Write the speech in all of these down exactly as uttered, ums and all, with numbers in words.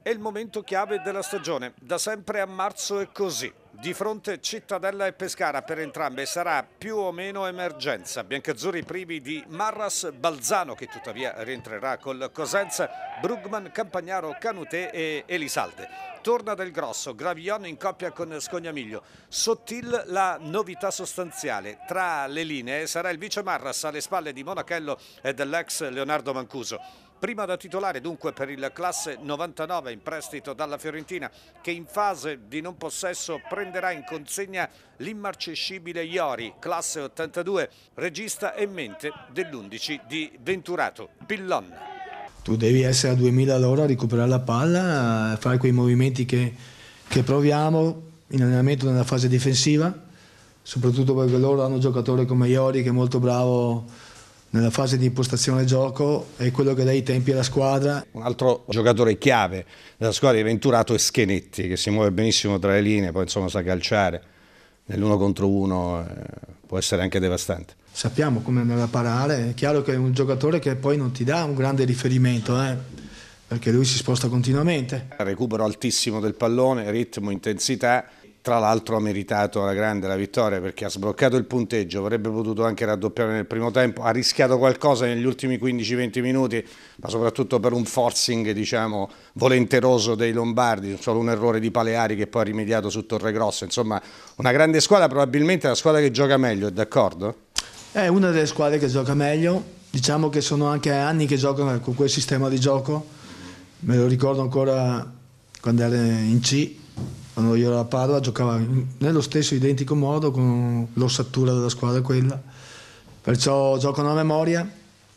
È il momento chiave della stagione, da sempre a marzo è così. Di fronte Cittadella e Pescara, per entrambe sarà più o meno emergenza. Biancazzurri privi di Marras, Balzano che tuttavia rientrerà col Cosenza, Brugman, Campagnaro, Canutè e Elisalde. Torna Del Grosso, Gravillon in coppia con Scognamiglio. Sottil la novità sostanziale. Tra le linee sarà il vice Marras alle spalle di Monachello e dell'ex Leonardo Mancuso. Prima da titolare dunque per il classe novantanove in prestito dalla Fiorentina, che in fase di non possesso prenderà in consegna l'immarcescibile Iori, classe ottantadue, regista e mente dell'undici di Venturato. Pillon. Tu devi essere a duemila all'ora a recuperare la palla, fare quei movimenti che, che proviamo in allenamento nella fase difensiva, soprattutto perché loro hanno un giocatore come Iori che è molto bravo nella fase di impostazione gioco, è quello che dà i tempi alla squadra. Un altro giocatore chiave della squadra di Venturato è Schenetti, che si muove benissimo tra le linee, poi insomma sa calciare, nell'uno contro uno eh, può essere anche devastante. Sappiamo come andare a parare, è chiaro che è un giocatore che poi non ti dà un grande riferimento, eh, perché lui si sposta continuamente. Recupero altissimo del pallone, ritmo, intensità. Tra l'altro ha meritato alla grande la vittoria perché ha sbloccato il punteggio, avrebbe potuto anche raddoppiare nel primo tempo, ha rischiato qualcosa negli ultimi quindici venti minuti, ma soprattutto per un forcing diciamo volenteroso dei lombardi, solo un errore di Paleari che poi ha rimediato su Torregrossa. Insomma una grande squadra, probabilmente la squadra che gioca meglio, è d'accordo? È una delle squadre che gioca meglio, diciamo che sono anche anni che giocano con quel sistema di gioco, me lo ricordo ancora quando ero in C. Quando io ero a Padova giocava nello stesso identico modo con l'ossatura della squadra quella, perciò giocano a memoria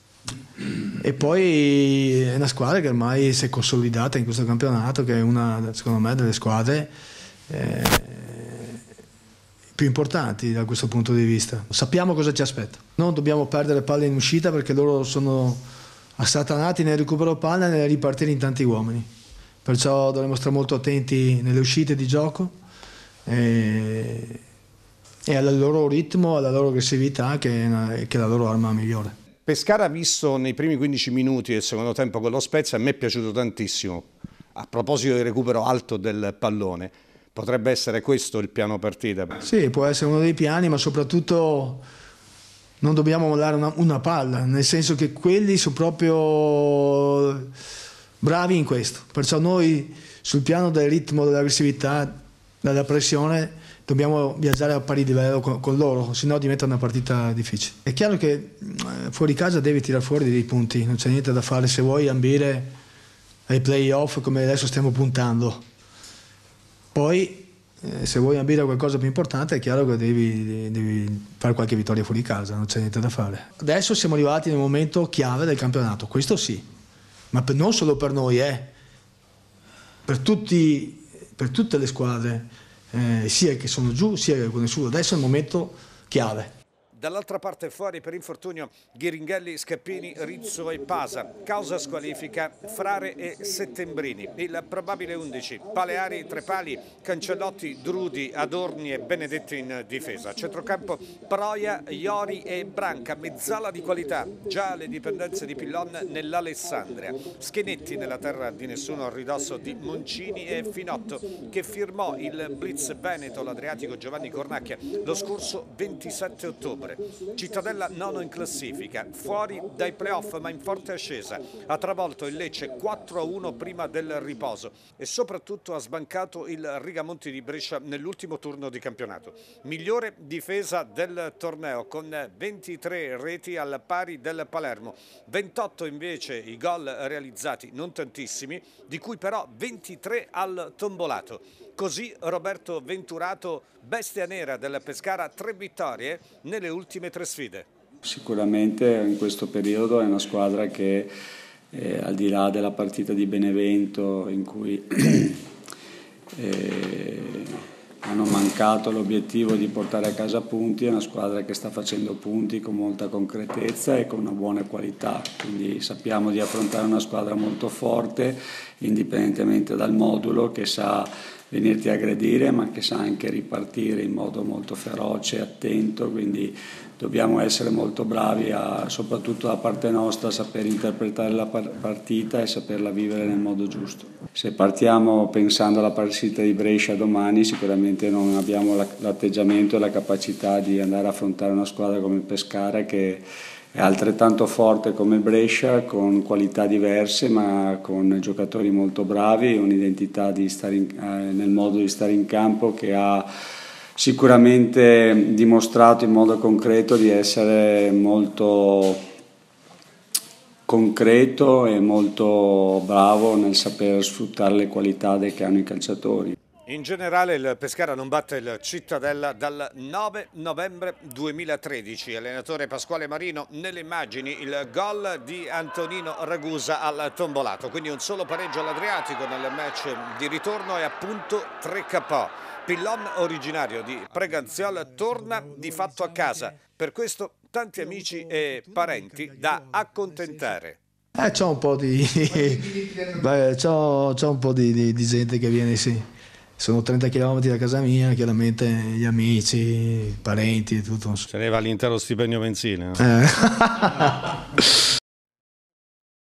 e poi è una squadra che ormai si è consolidata in questo campionato, che è una secondo me delle squadre eh, più importanti da questo punto di vista. Sappiamo cosa ci aspetta, non dobbiamo perdere palle in uscita perché loro sono assatanati nel recupero palla e nel ripartire in tanti uomini. Perciò dovremo stare molto attenti nelle uscite di gioco e, e al loro ritmo, alla loro aggressività che è, una, che è la loro arma migliore. Pescara ha visto nei primi quindici minuti del secondo tempo con lo Spezia, a me è piaciuto tantissimo. A proposito del recupero alto del pallone, potrebbe essere questo il piano partita? Sì, può essere uno dei piani, ma soprattutto non dobbiamo mollare una, una palla, nel senso che quelli sono proprio bravi in questo, perciò noi sul piano del ritmo, dell'aggressività, della pressione dobbiamo viaggiare a pari livello con, con loro, sennò diventa una partita difficile. È chiaro che eh, fuori casa devi tirare fuori dei punti, non c'è niente da fare se vuoi ambire ai playoff come adesso stiamo puntando. Poi eh, se vuoi ambire a qualcosa più importante è chiaro che devi, devi fare qualche vittoria fuori casa, non c'è niente da fare. Adesso siamo arrivati nel momento chiave del campionato, questo sì. Ma per, non solo per noi, eh, per, tutti, per tutte le squadre, eh, sia che sono giù sia che sono su. Adesso è il momento chiave. Dall'altra parte fuori per infortunio Ghiringhelli, Scappini, Rizzo e Pasa. Causa squalifica Frare e Settembrini. Il probabile undici: Paleari, Trepali, Cancellotti, Drudi, Adorni e Benedetti in difesa. Centrocampo Proia, Iori e Branca. Mezzala di qualità, già le dipendenze di Pillon nell'Alessandria. Schenetti nella terra di nessuno al ridosso di Moncini e Finotto, che firmò il Blitz Veneto l'Adriatico Giovanni Cornacchia lo scorso ventisette ottobre. Cittadella nono in classifica, fuori dai playoff ma in forte ascesa, ha travolto il Lecce quattro a uno prima del riposo e soprattutto ha sbancato il Rigamonti di Brescia nell'ultimo turno di campionato. Migliore difesa del torneo con ventitré reti al pari del Palermo, ventotto invece i gol realizzati, non tantissimi, di cui però ventitré al tombolato. Così Roberto Venturato, bestia nera del Pescara, tre vittorie nelle ultime tre sfide. Sicuramente in questo periodo è una squadra che eh, al di là della partita di Benevento in cui eh, hanno mancato l'obiettivo di portare a casa punti, è una squadra che sta facendo punti con molta concretezza e con una buona qualità, quindi sappiamo di affrontare una squadra molto forte indipendentemente dal modulo, che sa venirti a aggredire ma che sa anche ripartire in modo molto feroce e attento, quindi dobbiamo essere molto bravi, a, soprattutto da parte nostra, a saper interpretare la partita e saperla vivere nel modo giusto. Se partiamo pensando alla partita di Brescia domani, sicuramente non abbiamo l'atteggiamento e la capacità di andare a affrontare una squadra come il Pescara, che è altrettanto forte come il Brescia, con qualità diverse ma con giocatori molto bravi, un'identità di stare in, eh, nel modo di stare in campo che ha sicuramente dimostrato in modo concreto di essere molto concreto e molto bravo nel saper sfruttare le qualità che hanno i calciatori. In generale il Pescara non batte il Cittadella dal nove novembre duemilatredici. Allenatore Pasquale Marino, nelle immagini il gol di Antonino Ragusa al Tombolato, quindi un solo pareggio all'Adriatico nel match di ritorno e appunto tre K O. Pillon, originario di Preganziol, torna di fatto a casa, per questo tanti amici e parenti da accontentare. Eh, c'è un po' di, beh, c'ho, c'ho un po' di, di, di gente che viene, sì. Sono trenta chilometri da casa mia, chiaramente gli amici, i parenti e tutto. Se ne va l'intero stipendio mensile. Eh.